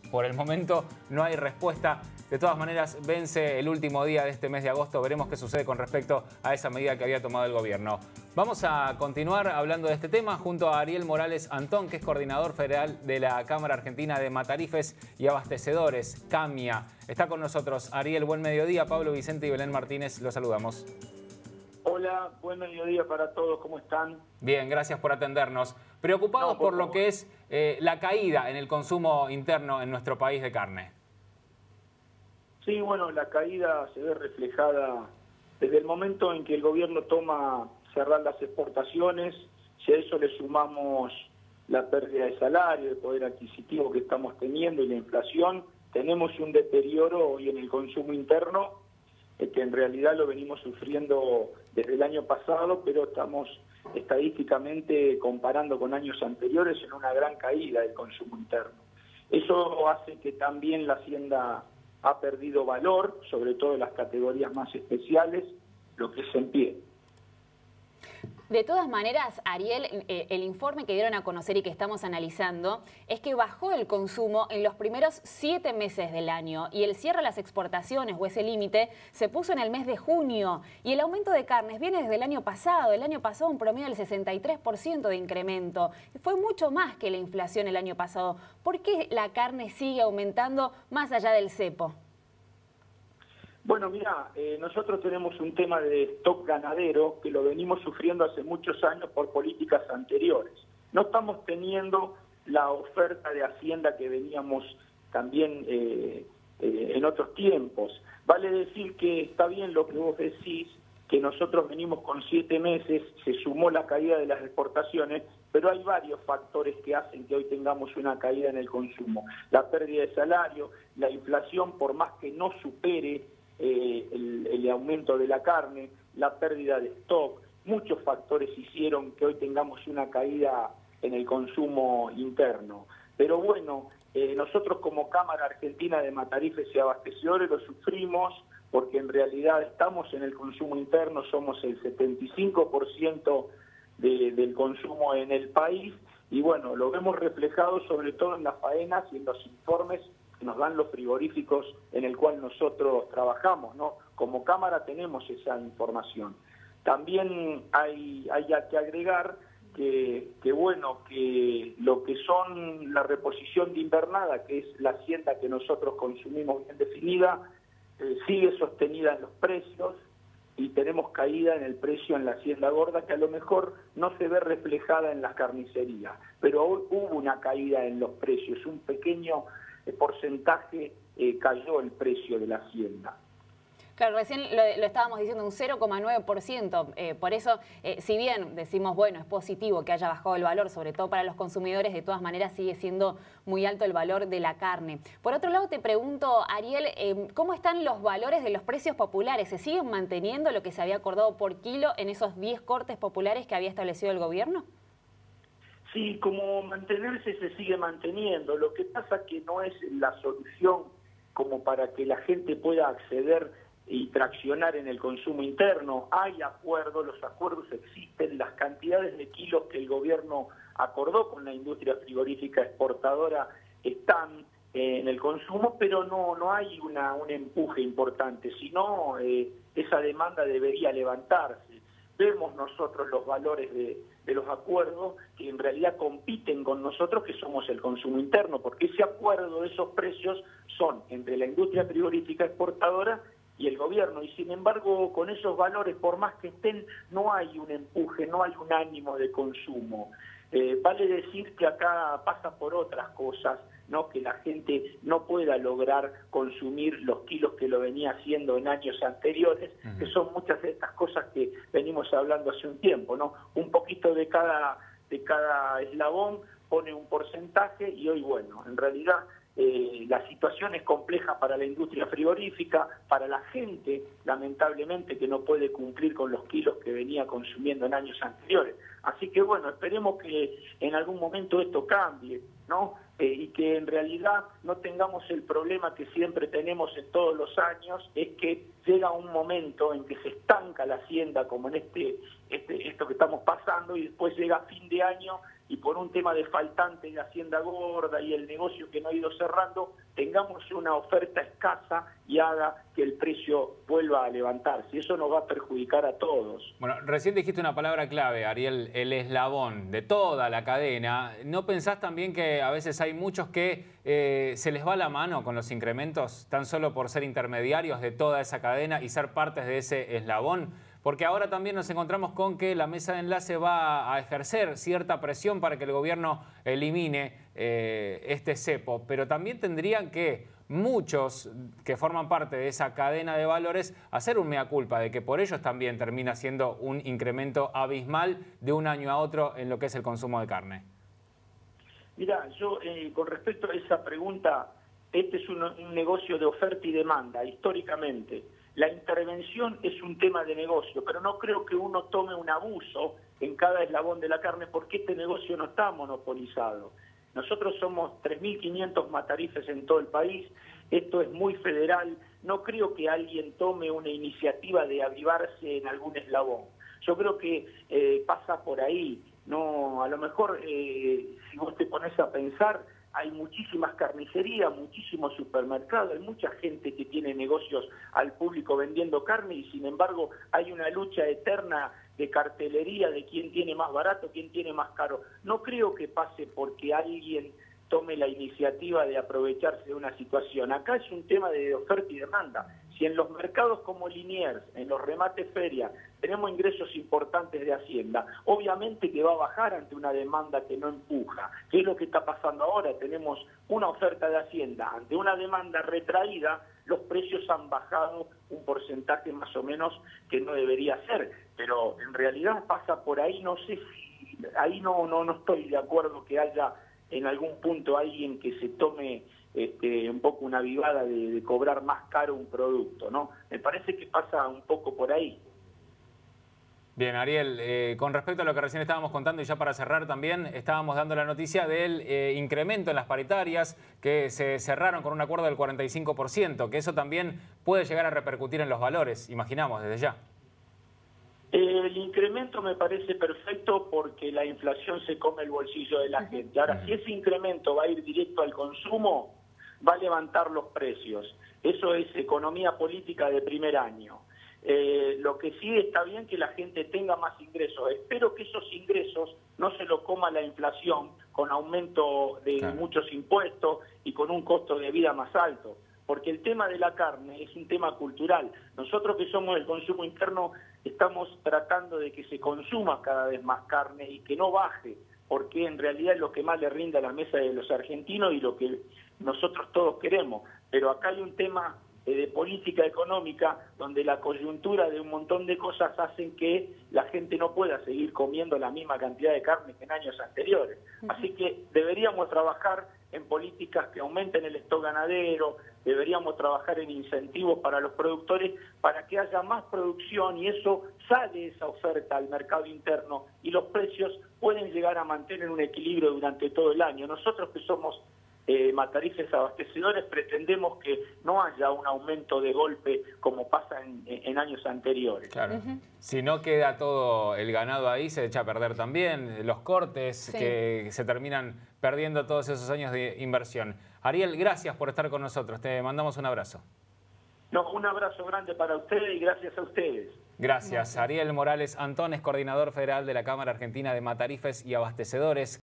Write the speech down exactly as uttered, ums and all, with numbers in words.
Por el momento no hay respuesta. De todas maneras, vence el último día de este mes de agosto. Veremos qué sucede con respecto a esa medida que había tomado el gobierno. Vamos a continuar hablando de este tema junto a Ariel Morales Antón, que es coordinador federal de la Cámara Argentina de Matarifes y Abastecedores, CAMIA. Está con nosotros. Ariel, buen mediodía. Pablo Vicente y Belén Martínez, los saludamos. Hola, buen mediodía para todos, ¿cómo están? Bien, gracias por atendernos. Preocupados No, por por lo que es eh, la caída en el consumo interno en nuestro país de carne. Sí, bueno, la caída se ve reflejada desde el momento en que el gobierno toma cerrar las exportaciones. Si a eso le sumamos la pérdida de salario, de poder adquisitivo que estamos teniendo y la inflación, tenemos un deterioro hoy en el consumo interno, que en realidad lo venimos sufriendo desde el año pasado, pero estamos estadísticamente comparando con años anteriores en una gran caída del consumo interno. Eso hace que también la hacienda ha perdido valor, sobre todo en las categorías más especiales, lo que es en pie. De todas maneras, Ariel, eh, el informe que dieron a conocer y que estamos analizando es que bajó el consumo en los primeros siete meses del año y el cierre de las exportaciones o ese límite se puso en el mes de junio y el aumento de carnes viene desde el año pasado. El año pasado un promedio del sesenta y tres por ciento de incremento. Fue mucho más que la inflación el año pasado. ¿Por qué la carne sigue aumentando más allá del cepo? Bueno, mira, eh, nosotros tenemos un tema de stock ganadero que lo venimos sufriendo hace muchos años por políticas anteriores. No estamos teniendo la oferta de hacienda que veníamos también eh, eh, en otros tiempos. Vale decir que está bien lo que vos decís, que nosotros venimos con siete meses, se sumó la caída de las exportaciones, pero hay varios factores que hacen que hoy tengamos una caída en el consumo. La pérdida de salario, la inflación, por más que no supere Eh, el, el aumento de la carne, la pérdida de stock, muchos factores hicieron que hoy tengamos una caída en el consumo interno. Pero bueno, eh, nosotros como Cámara Argentina de Matarifes y Abastecedores lo sufrimos porque en realidad estamos en el consumo interno, somos el setenta y cinco por ciento de, del consumo en el país y bueno, lo vemos reflejado sobre todo en las faenas y en los informes que nos dan los frigoríficos en el cual nosotros trabajamos, ¿no? Como Cámara tenemos esa información. También hay, hay que agregar que, que, bueno, que lo que son la reposición de invernada, que es la hacienda que nosotros consumimos bien definida, eh, sigue sostenida en los precios y tenemos caída en el precio en la hacienda gorda, que a lo mejor no se ve reflejada en las carnicerías, pero hoy hubo una caída en los precios, un pequeño porcentaje eh, cayó el precio de la hacienda. Claro, recién lo, lo estábamos diciendo, un cero coma nueve por ciento. Eh, por eso, eh, si bien decimos, bueno, es positivo que haya bajado el valor, sobre todo para los consumidores, de todas maneras sigue siendo muy alto el valor de la carne. Por otro lado, te pregunto, Ariel, eh, ¿cómo están los valores de los precios populares? ¿Se siguen manteniendo lo que se había acordado por kilo en esos diez cortes populares que había establecido el gobierno? Sí, como mantenerse se sigue manteniendo. Lo que pasa que no es la solución como para que la gente pueda acceder y traccionar en el consumo interno. Hay acuerdos, los acuerdos existen, las cantidades de kilos que el gobierno acordó con la industria frigorífica exportadora están eh, en el consumo, pero no, no hay una, un empuje importante, sino eh, esa demanda debería levantarse. Vemos nosotros los valores de, de los acuerdos que en realidad compiten con nosotros, que somos el consumo interno, porque ese acuerdo de esos precios son entre la industria frigorífica exportadora y el gobierno, y sin embargo con esos valores, por más que estén, no hay un empuje, no hay un ánimo de consumo. Eh, vale decir que acá pasa por otras cosas, ¿no? Que la gente no pueda lograr consumir los kilos que lo venía haciendo en años anteriores, uh-huh. que son muchas de estas cosas que venimos hablando hace un tiempo, ¿no? Un poquito de cada, de cada eslabón pone un porcentaje y hoy, bueno, en realidad eh, la situación es compleja para la industria frigorífica, para la gente, lamentablemente, que no puede cumplir con los kilos que venía consumiendo en años anteriores. Así que, bueno, esperemos que en algún momento esto cambie, ¿no? Eh, y que en realidad no tengamos el problema que siempre tenemos en todos los años, es que llega un momento en que se estanca la hacienda, como en este, este esto que estamos pasando, y después llega fin de año y por un tema de faltante de Hacienda Gorda y el negocio que no ha ido cerrando, tengamos una oferta escasa y haga que el precio vuelva a levantarse. Y eso nos va a perjudicar a todos. Bueno, recién dijiste una palabra clave, Ariel, el eslabón de toda la cadena. ¿No pensás también que a veces hay muchos que eh, se les va la mano con los incrementos tan solo por ser intermediarios de toda esa cadena y ser partes de ese eslabón? Porque ahora también nos encontramos con que la mesa de enlace va a ejercer cierta presión para que el gobierno elimine eh, este cepo, pero también tendrían que muchos que forman parte de esa cadena de valores hacer un mea culpa de que por ellos también termina siendo un incremento abismal de un año a otro en lo que es el consumo de carne. Mira, yo eh, con respecto a esa pregunta, este es un, un negocio de oferta y demanda, históricamente. La intervención es un tema de negocio, pero no creo que uno tome un abuso en cada eslabón de la carne porque este negocio no está monopolizado. Nosotros somos tres mil quinientos matarifes en todo el país, esto es muy federal, no creo que alguien tome una iniciativa de avivarse en algún eslabón. Yo creo que eh, pasa por ahí, no, a lo mejor eh, si vos te pones a pensar, hay muchísimas carnicerías, muchísimos supermercados, hay mucha gente que tiene negocios al público vendiendo carne y sin embargo hay una lucha eterna de cartelería de quién tiene más barato, quién tiene más caro. No creo que pase porque alguien tome la iniciativa de aprovecharse de una situación. Acá es un tema de oferta y demanda. Si en los mercados como Liniers, en los remates ferias, tenemos ingresos importantes de Hacienda, obviamente que va a bajar ante una demanda que no empuja. ¿Qué es lo que está pasando ahora? Tenemos una oferta de Hacienda, ante una demanda retraída, los precios han bajado un porcentaje más o menos que no debería ser, pero en realidad pasa por ahí, no sé si, ahí no, no, no estoy de acuerdo que haya en algún punto alguien que se tome este, un poco una avivada de, de cobrar más caro un producto, ¿no? Me parece que pasa un poco por ahí. Bien, Ariel, eh, con respecto a lo que recién estábamos contando y ya para cerrar también, estábamos dando la noticia del eh, incremento en las paritarias que se cerraron con un acuerdo del cuarenta y cinco por ciento, que eso también puede llegar a repercutir en los valores, imaginamos, desde ya. El incremento me parece perfecto porque la inflación se come el bolsillo de la gente. Ahora, si ese incremento va a ir directo al consumo, va a levantar los precios. Eso es economía política de primer año. Eh, lo que sí está bien que la gente tenga más ingresos. Espero que esos ingresos no se lo coma la inflación con aumento de claro. muchos impuestos y con un costo de vida más alto. Porque el tema de la carne es un tema cultural. Nosotros que somos el consumo interno estamos tratando de que se consuma cada vez más carne y que no baje, porque en realidad es lo que más le rinde a la mesa de los argentinos y lo que nosotros todos queremos. Pero acá hay un tema eh, de política económica donde la coyuntura de un montón de cosas hacen que la gente no pueda seguir comiendo la misma cantidad de carne que en años anteriores. Así que deberíamos trabajar en políticas que aumenten el stock ganadero, deberíamos trabajar en incentivos para los productores para que haya más producción y eso sale esa oferta al mercado interno y los precios pueden llegar a mantener un equilibrio durante todo el año. Nosotros que somos eh, matarifes abastecedores pretendemos que no haya un aumento de golpe como pasa en, en años anteriores. Claro. Uh-huh. Si no queda todo el ganado ahí, se echa a perder también los cortes sí. que se terminan perdiendo todos esos años de inversión. Ariel, gracias por estar con nosotros. Te mandamos un abrazo. No, un abrazo grande para ustedes y gracias a ustedes. Gracias. Gracias. Ariel Morales Antón es coordinador federal de la Cámara Argentina de Matarifes y Abastecedores.